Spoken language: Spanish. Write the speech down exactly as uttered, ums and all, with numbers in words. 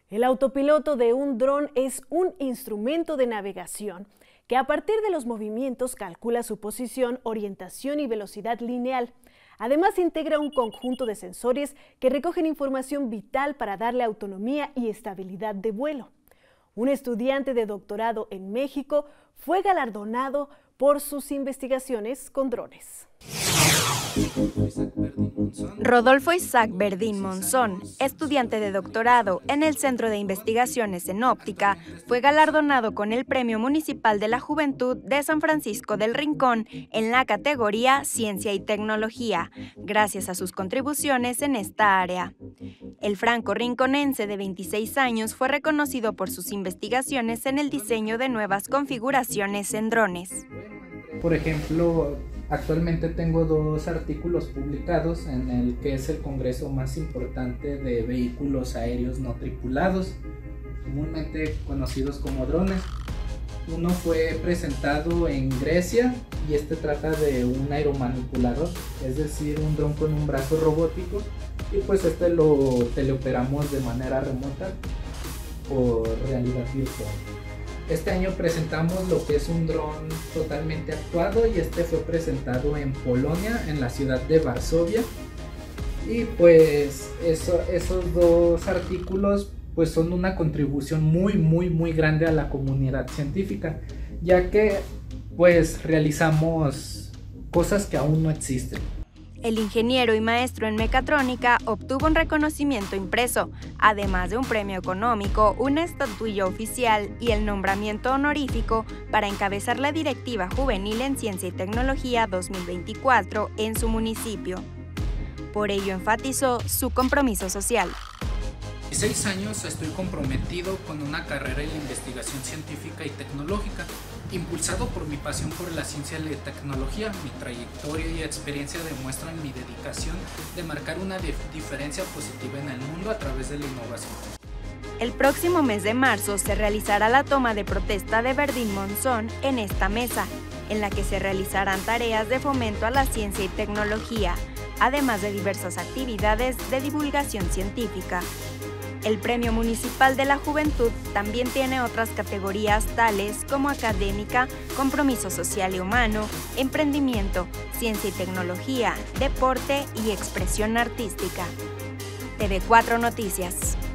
El autopiloto de un dron es un instrumento de navegación que a partir de los movimientos calcula su posición, orientación y velocidad lineal. Además, integra un conjunto de sensores que recogen información vital para darle autonomía y estabilidad de vuelo. Un estudiante de doctorado en México fue galardonado por sus investigaciones con drones. Rodolfo Isaac Verdín Monzón, estudiante de doctorado en el Centro de Investigaciones en Óptica, fue galardonado con el Premio Municipal de la Juventud de San Francisco del Rincón en la categoría Ciencia y Tecnología, gracias a sus contribuciones en esta área. El franco-rinconense de veintiséis años fue reconocido por sus investigaciones en el diseño de nuevas configuraciones en drones. Por ejemplo, actualmente tengo dos artículos publicados en el que es el congreso más importante de vehículos aéreos no tripulados, comúnmente conocidos como drones. Uno fue presentado en Grecia y este trata de un aeromanipulador, es decir, un dron con un brazo robótico, y pues este lo teleoperamos de manera remota por realidad virtual. Este año presentamos lo que es un dron totalmente actuado y este fue presentado en Polonia, en la ciudad de Varsovia. Y pues eso, esos dos artículos pues son una contribución muy muy muy grande a la comunidad científica, ya que pues realizamos cosas que aún no existen. El ingeniero y maestro en mecatrónica obtuvo un reconocimiento impreso, además de un premio económico, una estatuilla oficial y el nombramiento honorífico para encabezar la Directiva Juvenil en Ciencia y Tecnología dos mil veinticuatro en su municipio. Por ello enfatizó su compromiso social. Seis años estoy comprometido con una carrera en la investigación científica y tecnológica, impulsado por mi pasión por la ciencia y la tecnología. Mi trayectoria y experiencia demuestran mi dedicación de marcar una diferencia positiva en el mundo a través de la innovación. El próximo mes de marzo se realizará la toma de protesta de Verdín Monzón en esta mesa, en la que se realizarán tareas de fomento a la ciencia y tecnología, además de diversas actividades de divulgación científica. El Premio Municipal de la Juventud también tiene otras categorías tales como académica, compromiso social y humano, emprendimiento, ciencia y tecnología, deporte y expresión artística. T V cuatro Noticias.